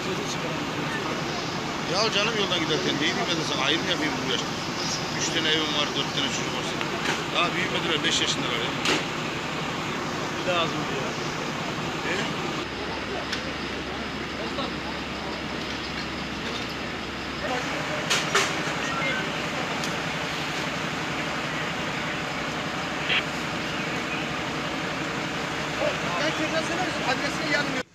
Ya canım yoldan giderken değil mi ben sana ayrım yapayım bu yaşta. 3 tane evim var, 4 tane çocuk var. Daha büyümediler, 5 yaşındalar ya. Bir de az mı ya? Ben tekrar söyler misin? Adresini yanmıyor.